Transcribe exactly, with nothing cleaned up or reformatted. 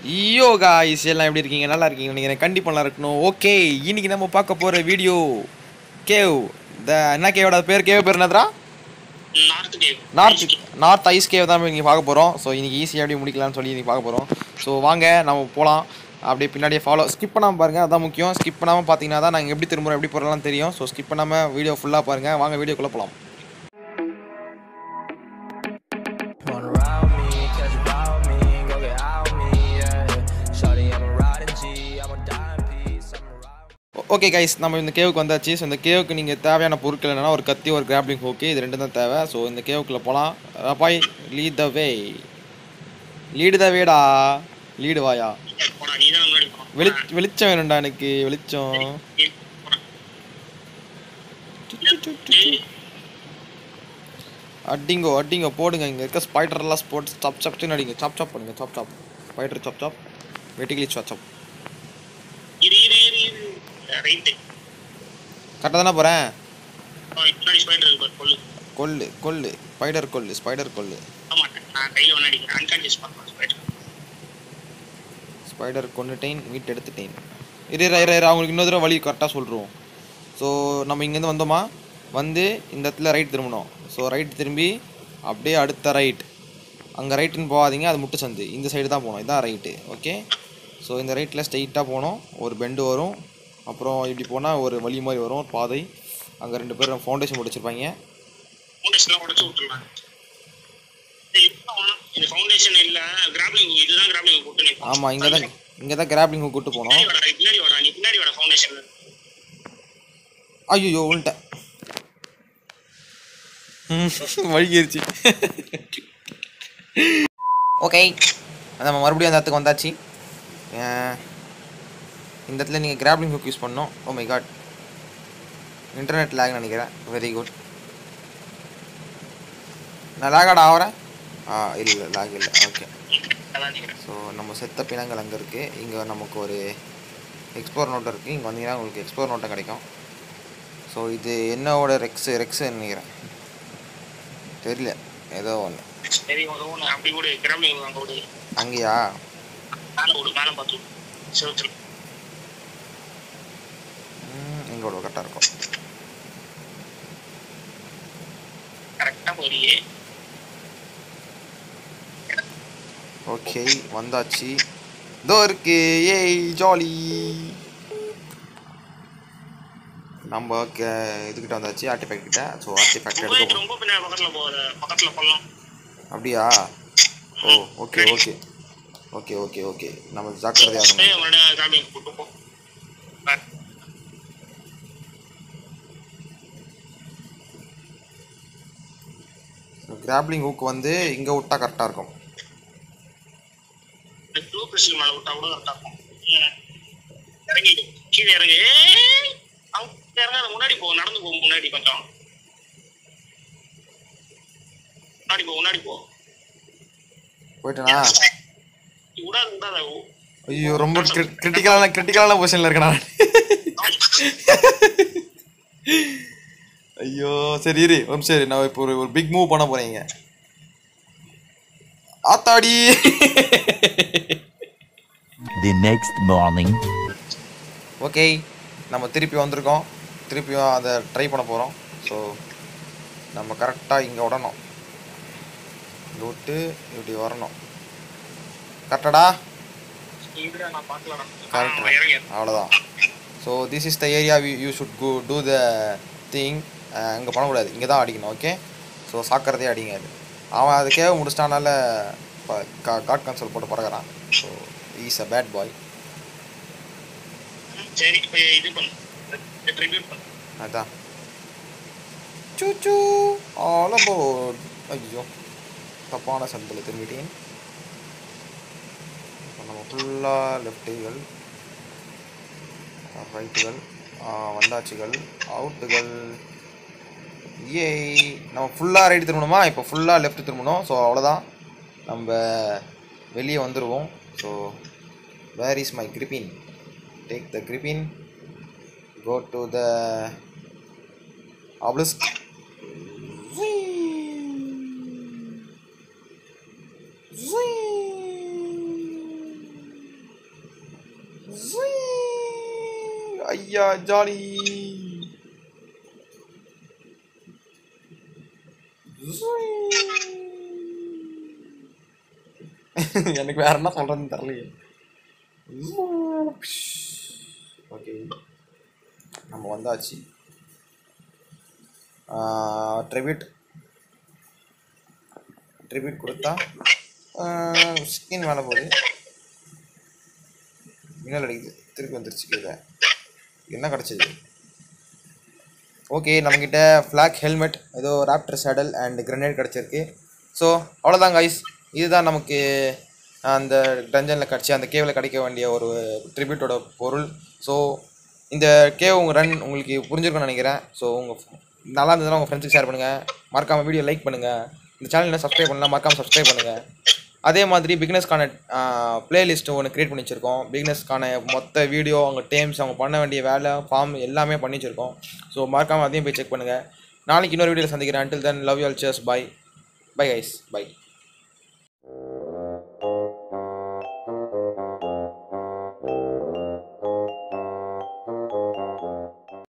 ஐயோ गाइस எல்லாம் எப்படி இருக்கீங்க? நல்லா இருக்கீங்க நீங்க? கண்டிப்பா நல்லா இருக்கணும். ஓகே, இன்னைக்கு நம்ம பார்க்க போற வீடியோ கேவ். த என்ன கேவோட பேர்? கேவ் பேர் என்னடா? North cave. North north ice cave தான் இன்னைக்கு பார்க்க போறோம். சோ இன்னைக்கு ஈஸியா எப்படி முடிக்கலாம்னு சொல்லி இன்னைக்கு பார்க்க போறோம். சோ வாங்க நம்ம போலாம். அப்படியே பின்னாடியே ஃபாலோ ஸ்கிப் பண்ணாம பாருங்க, அதான் முக்கியம். ஸ்கிப் பண்ணாம பாத்தீங்கன்னா தான் நாங்க எப்படி திரும்புறோம் எப்படி போறோம்லாம் தெரியும். சோ ஸ்கிப் பண்ணாம வீடியோ ஃபுல்லா பாருங்க. வாங்க வீடியோக்குள்ள போலாம். ஓகே கைஸ், நம்ம இந்த கேவுக்கு வந்தாச்சு. ஸோ இந்த கேவுக்கு நீங்கள் தேவையான பொருட்கள் என்னென்னா ஒரு கத்தி, ஒரு கிராப்ளிங் ஹூக்கு, இது ரெண்டு தான் தேவை. ஸோ இந்த கேவுக்குள்ளே போகலாம். ரபாய் lead the way. Lead the வேடா. லீடு வாயா. வெளி வெளிச்சம் வேணும்டா எனக்கு, வெளிச்சம். அடிங்கோ அடிங்கோ போடுங்க. இங்கே இருக்க ஸ்பைடர்லாம் ஸ்போர்ட்ஸ் சாப் சாப்னு அடிங்க. சாப் சாப் பண்ணுங்க. சாப் சாப் ஸ்பைடர் சாப் சாப் வெட்டிக்கிளி சாப் சாப். கரெக்டாக தானே போகிறேன்? கொல்லு கொல்லு ஸ்பைடர் கொல்லு ஸ்பைடர் கொல்லு ஸ்பைடர் கொன்னுட்டேன், மீட் எடுத்துட்டேன். இரு இரு இரு அவங்களுக்கு இன்னொரு தடவை வழி கரெக்டாக சொல்கிறோம். ஸோ நம்ம இங்கேருந்து வந்தோமா, வந்து இந்த இடத்துல ரைட் திரும்பணும். ஸோ ரைட் திரும்பி அப்படியே அடுத்த ரைட். அங்கே ரைட்டுன்னு போகாதீங்க, அது முட்டு சந்து. இந்த சைடு தான் போகணும், இதுதான் ரைட்டு. ஓகே, ஸோ இந்த ரைட்டில் ஸ்ட்ரெயிட்டாக போகணும். ஒரு பெண்டு வரும், அப்புறம் இப்படி போனால் ஒரு வழி மாதிரி வரும், ஒரு பாதை. அங்கே ரெண்டு பேரும் ஃபவுண்டேஷன் முடிச்சிருப்பாங்க. ஆமாம், இங்கே தான் இங்கே தான் கிராப்ளிங் கூப்பிட்டு போகணும். ஐயோ உள்ட்ட வழிகிருச்சு. ஓகே, நம்ம மறுபடியும் அந்த இடத்துக்கு வந்தாச்சு. இந்த இடத்துல நீங்கள் கிராப்ளிங் ஹுக் யூஸ் பண்ணணும். Oh my god, internet lag நினைக்கிறேன். Very good. நான் லேகாட் ஆகிறேன். ஆ இல்லை லேக் இல்லை. ஓகே, ஸோ நம்ம செத்த பிணங்கள் அங்கே இருக்குது. இங்கே நமக்கு ஒரு எக்ஸ்ப்ளோர் நோட்டை இருக்குது. இங்கே வந்தீங்கன்னா உங்களுக்கு எக்ஸ்ப்ளோர் நோட்டை கிடைக்கும். ஸோ இது என்னோட ரெக்ஸு ரெக்ஸு நினைக்கிறேன், தெரியல, ஏதோ ஒன்று. அங்கேயா? எங்களோட கரெக்டாக இருக்கும். ஓகே வந்தாச்சு. இதோ இருக்கு. ஏய் ஜாலி. நம்ம இதுக்கிட்ட வந்தாச்சு, ஆர்டிஃபேக்ட் கிட்ட. ஸோ ஆர்டிஃபேக்ட் எடுக்க அப்படியா? Oh okay okay okay okay okay நம்ம ஜாக்கிரதையாக இருக்கணும். கிராப்ளிங் ஹூக் வந்து இங்கே விட்டா கரெக்டாக இருக்கும். முன்னாடி போ, நடந்து போ, முன்னாடி கொஞ்சம் முன்னாடி போ, முன்னாடி போ. போயிட்டேனா? ஐயோ ரொம்ப கிரிட்டிக்கலான கிரிட்டிக்கலான பொசிஷன்ல இருக்கேன். ஐயோ சரி இரு ஒரு சரி, நான் இப்போ ஒரு ஒரு பிக் மூவ் பண்ண போறீங்க. ஆத்தாடி. The next morning. ஓகே, நம்ம திருப்பி வந்திருக்கோம். திருப்பியும் அதை ட்ரை பண்ண போகிறோம். ஸோ நம்ம கரெக்டாக இங்கே விடணும், இங்கே விட்டு இப்படி வரணும். கரெக்டாடா? கரெக்ட், அவ்வளோதான். So this is the area you should go to the thing. இங்கே பண்ணக்கூடாது, இங்கே தான் அடிக்கணும். ஓகே, ஸோ சாக்கிறதே அடிங்காது. அவன் அது கேவ முடிச்சிட்டானால காட் கன்சோல் போட்டு பறக்கிறான். So is a bad boy. அதான் சூச்சு ஆல் அபவுட். ஐயோ தப்பான சந்தில் திரும்பிட்டேன். நம்ம ஃபுல்லாக லெஃப்ட்டுகள், ரைட்டுகள், வந்தாச்சுகள், அவுட்டுகள். ஏய் நம்ம ஃபுல்லாக ரைட்டு திரும்பணுமா? இப்போ ஃபுல்லாக லெஃப்ட் திரும்பணும். ஸோ அவ்வளோதான், நம்ம வெளியே வந்துடுவோம். So where is my griffin? Take the griffin, go to the obelisk. ஐயா ஜாலி. எனக்கு வேற என்ன சொல்றதுன்னு தெரியலையே. ஓகே நம்ம வந்தாச்சு. ட்ரிபியூட் ட்ரிபியூட் கொடுத்தா ஸ்கின் மேலே போகுது. மின்னல் அடிக்குது. திருப்பி வந்துருச்சு கீழே. என்ன கிடச்சிது? ஓகே நம்மக்கிட்ட ஃப்ளாக் ஹெல்மெட், ஏதோ ராப்டர் சேடல் அண்ட் கிரனேட் கிடச்சிருக்கு. ஸோ அவ்வளோதான் கைஸ். இதுதான் நமக்கு அந்த டஞ்சனில் கிடச்சி அந்த கேவில் கிடைக்க வேண்டிய ஒரு ட்ரிபியூட்டோட பொருள். ஸோ இந்த கேவ் உங்கள் ரன் உங்களுக்கு புரிஞ்சிருக்குன்னு நினைக்கிறேன். ஸோ உங்கள் நல்லா இருந்ததுன்னா உங்கள் ஃப்ரெண்ட்ஸுக்கு ஷேர் பண்ணுங்கள். மறக்காமல் வீடியோ லைக் பண்ணுங்கள். இந்த சேனலில் சப்ஸ்கிரைப் பண்ணலாம், மறக்காமல் சப்ஸ்கிரைப் பண்ணுங்கள். அதே மாதிரி பிகினர்ஸ்க்கான பிளேலிஸ்ட்டு ஒன்று க்ரியேட் பண்ணி வச்சுருக்கோம். பிகினர்ஸ்க்கான மொத்த வீடியோ, அவங்க டேம்ஸ், அவங்க பண்ண வேண்டிய வேலை, ஃபார்ம் எல்லாமே பண்ணி வச்சுருக்கோம். ஸோ மறக்காமல் அதையும் போய் செக் பண்ணுங்கள். நாளைக்கு இன்னொரு வீடியோவில் சந்திக்கிறேன். until then love you all, cheers, bye bye guys, bye.